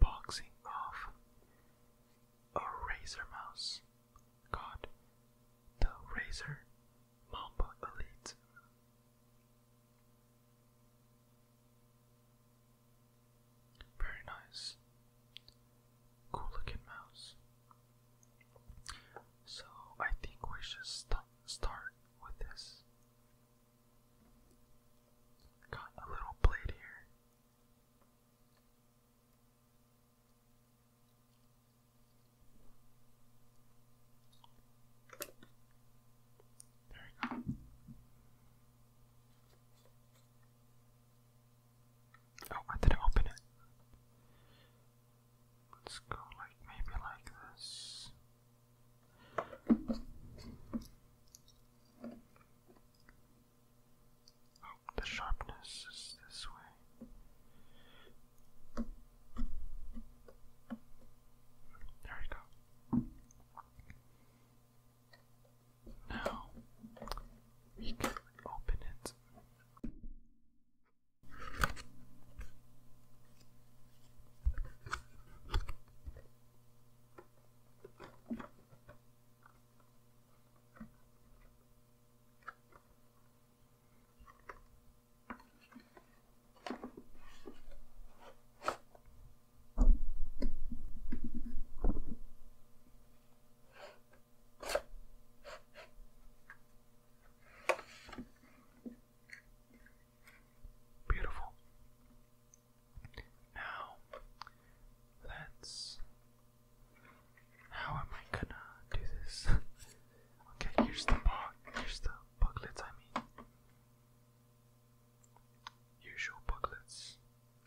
unboxing of a Razer mouse. God, the Razer Mamba Elite. Very nice. Cool looking mouse. So I think we should start with this. Got a little blade here. There we go. Oh, I didn't open it. Let's go like maybe like this. Oh, the sharpness is this way. There we go. Now we can open it. Beautiful. Now, how am I gonna do this? Okay, here's the booklets, I mean. Usual booklets.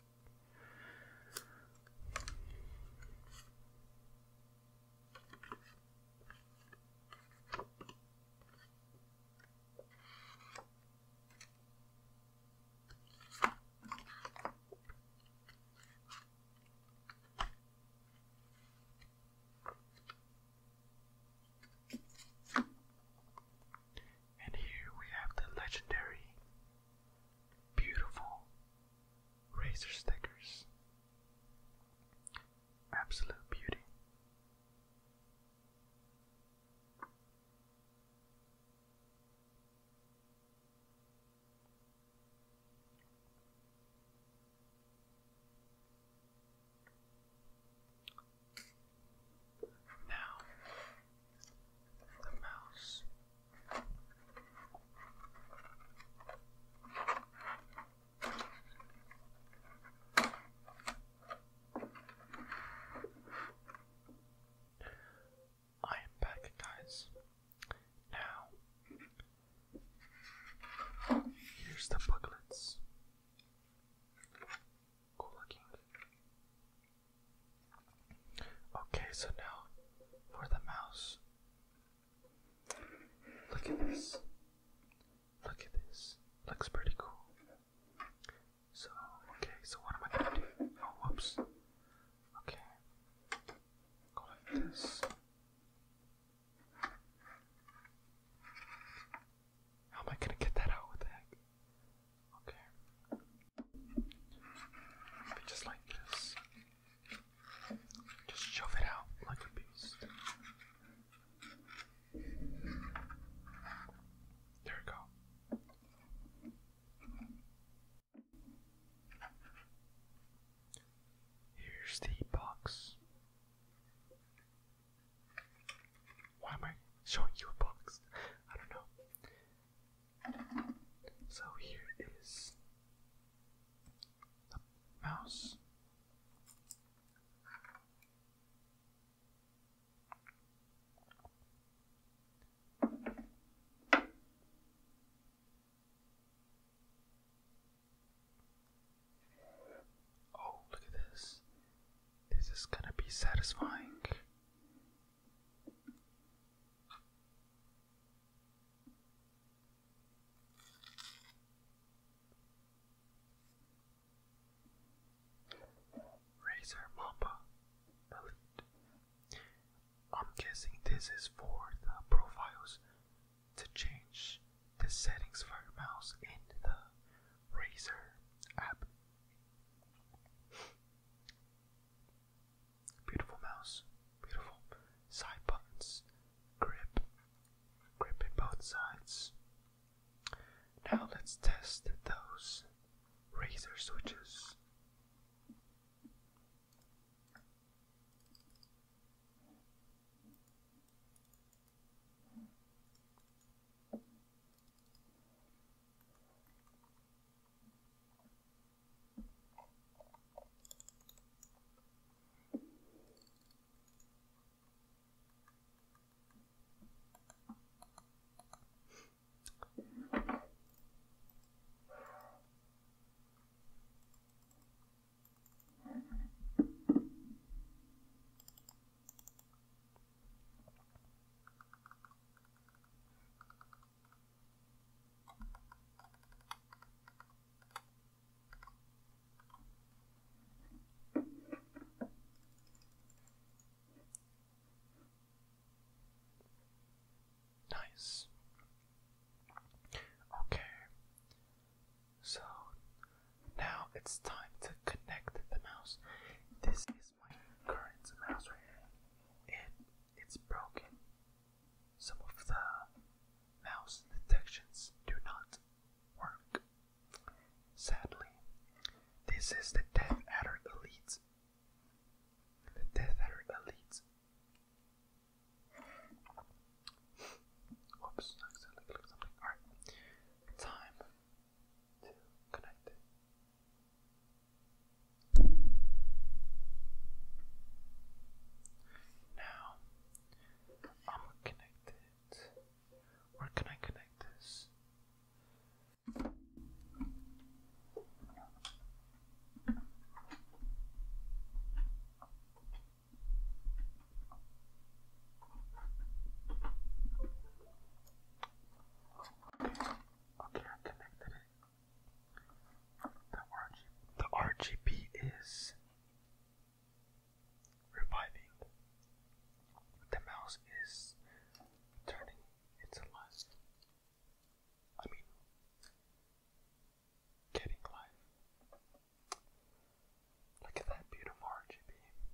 And here we have the legendary, beautiful Razer stickers. Absolute beauty. Now, the mouse. I am back, guys. Now, here's the booklets. Cool looking. Okay, so now for the mouse. Look at this. Look at this. Looks pretty cool. So, okay, so what am I gonna do? Oh, whoops. Okay. Go like this. How am I gonna get that out? What the heck? Okay. Maybe just like this. Just shove it out like a beast. There we go. Here's the box. Why am I showing you a box? I don't know. So here is the mouse. Oh, look at this. This is gonna be satisfying. Razer Mamba Elite. I'm guessing this is for the profiles to change the settings for your mouse in the Razer app. This is my current mouse right here. It's broken. Some of the mouse detections do not work. Sadly, this is the Death Adder Elite. The Death Adder Elite. Whoops, I accidentally clicked something. Alright, time to connect it. Now, I'm gonna connect it. Where can I connect this? Okay, I connected it. The RGB is reviving. The mouse is turning into life. I mean, getting life. Look at that beautiful RGB.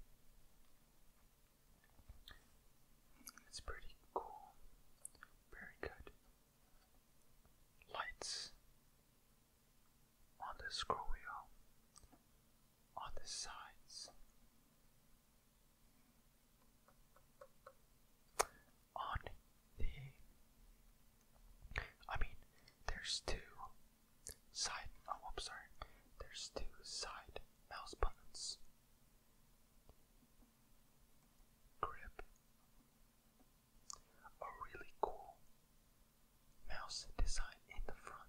It's pretty cool. Very good. Lights on the scroll wheel, on the sides, on the, there's two side, there's two side mouse buttons. Grip. A really cool mouse design in the front.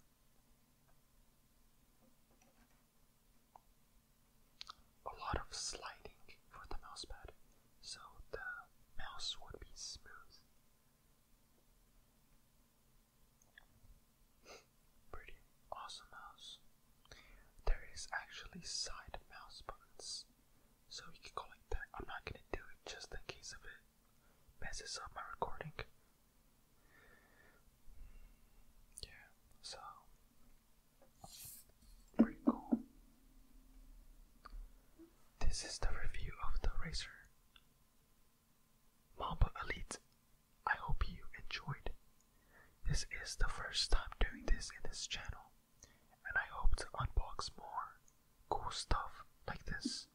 A lot of sliding for the mousepad, so the mouse would be smooth. Pretty awesome mouse. There is actually side mouse buttons, so you can go like that. I'm not gonna do it just in case of it messes up my recording. Yeah, so pretty cool. This is the review of the Razer Mamba Elite. I hope you enjoyed. This is the first time doing this in this channel, and I hope to unbox more cool stuff like this.